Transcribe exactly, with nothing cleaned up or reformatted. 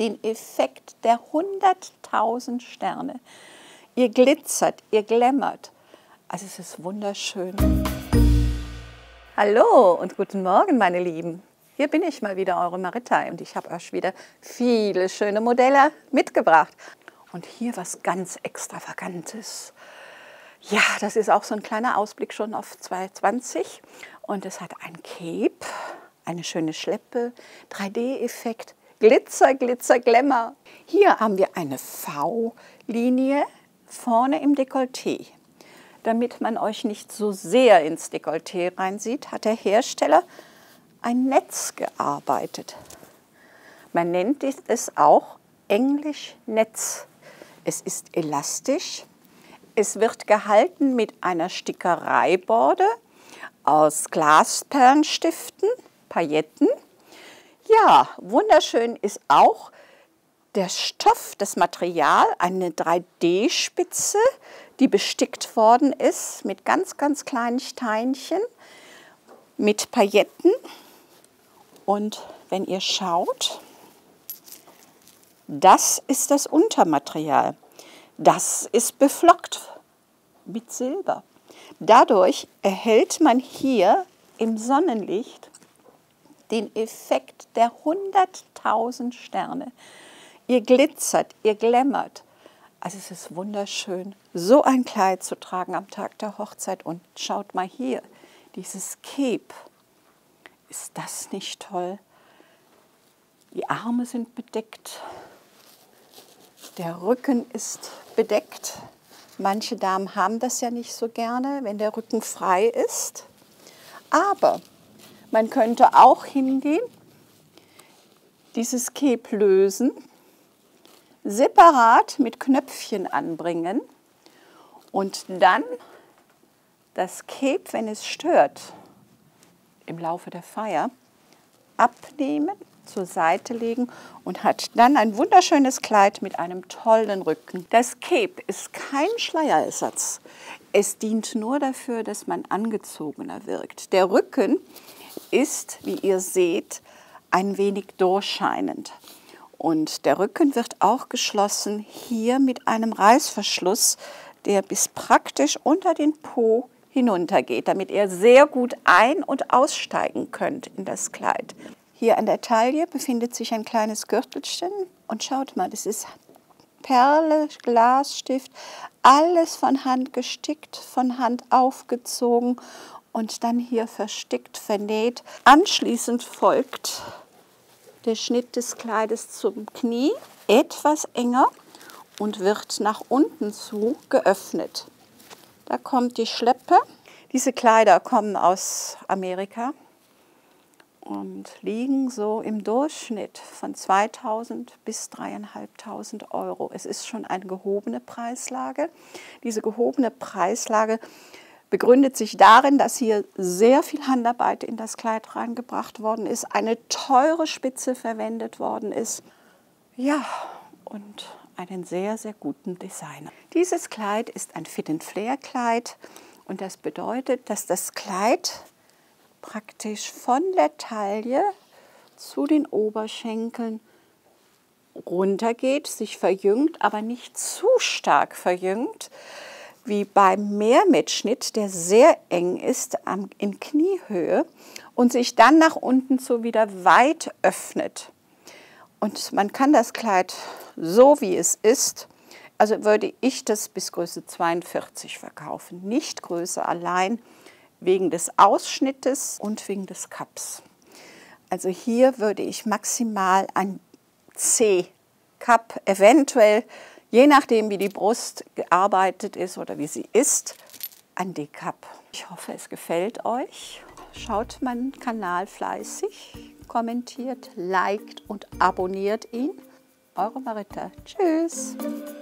den Effekt der hunderttausend Sterne. Ihr glitzert, ihr glämmert. Also es ist wunderschön. Hallo und guten Morgen, meine Lieben. Hier bin ich mal wieder, eure Marita, und ich habe euch wieder viele schöne Modelle mitgebracht. Und hier was ganz Extravagantes. Ja, das ist auch so ein kleiner Ausblick schon auf zwanzig zwanzig. Und es hat ein Cape, eine schöne Schleppe, drei D-Effekt, Glitzer, Glitzer, Glamour. Hier haben wir eine V-Linie vorne im Dekolleté. Damit man euch nicht so sehr ins Dekolleté reinsieht, hat der Hersteller ein Netz gearbeitet. Man nennt es auch Englisch-Netz. Es ist elastisch. Es wird gehalten mit einer Stickereiborde aus Glasperlenstiften, Pailletten. Ja, wunderschön ist auch der Stoff, das Material, eine drei D-Spitze, die bestickt worden ist mit ganz, ganz kleinen Steinchen, mit Pailletten. Und wenn ihr schaut, das ist das Untermaterial. Das ist beflockt mit Silber. Dadurch erhält man hier im Sonnenlicht den Effekt der hunderttausend Sterne. Ihr glitzert, ihr glämmert. Also es ist wunderschön, so ein Kleid zu tragen am Tag der Hochzeit. Und schaut mal hier, dieses Cape. Ist das nicht toll? Die Arme sind bedeckt. Der Rücken ist bedeckt. Manche Damen haben das ja nicht so gerne, wenn der Rücken frei ist. Aber man könnte auch hingehen, dieses Cape lösen, separat mit Knöpfchen anbringen und dann das Cape, wenn es stört, im Laufe der Feier abnehmen, zur Seite legen und hat dann ein wunderschönes Kleid mit einem tollen Rücken. Das Cape ist kein Schleierersatz. Es dient nur dafür, dass man angezogener wirkt. Der Rücken ist, wie ihr seht, ein wenig durchscheinend. Und der Rücken wird auch geschlossen hier mit einem Reißverschluss, der bis praktisch unter den Po hinuntergeht, damit ihr sehr gut ein- und aussteigen könnt in das Kleid. Hier an der Taille befindet sich ein kleines Gürtelchen und schaut mal, das ist Perle, Glasstift, alles von Hand gestickt, von Hand aufgezogen und dann hier verstickt, vernäht. Anschließend folgt der Schnitt des Kleides zum Knie, etwas enger und wird nach unten zu geöffnet. Da kommt die Schleppe. Diese Kleider kommen aus Amerika und liegen so im Durchschnitt von zweitausend bis dreitausendfünfhundert Euro. Es ist schon eine gehobene Preislage. Diese gehobene Preislage begründet sich darin, dass hier sehr viel Handarbeit in das Kleid reingebracht worden ist, eine teure Spitze verwendet worden ist. Ja, und einen sehr, sehr guten Designer. Dieses Kleid ist ein Fit-and-Flare-Kleid und das bedeutet, dass das Kleid praktisch von der Taille zu den Oberschenkeln runtergeht, sich verjüngt, aber nicht zu stark verjüngt, wie beim Mehrmitschnitt, der sehr eng ist in Kniehöhe und sich dann nach unten so wieder weit öffnet. Und man kann das Kleid so, wie es ist, also würde ich das bis Größe zweiundvierzig verkaufen, nicht Größe allein, wegen des Ausschnittes und wegen des Cups. Also hier würde ich maximal ein C-Cup, eventuell, je nachdem wie die Brust gearbeitet ist oder wie sie ist, ein D-Cup. Ich hoffe, es gefällt euch. Schaut meinen Kanal fleißig, kommentiert, liked und abonniert ihn. Eure Marita. Tschüss.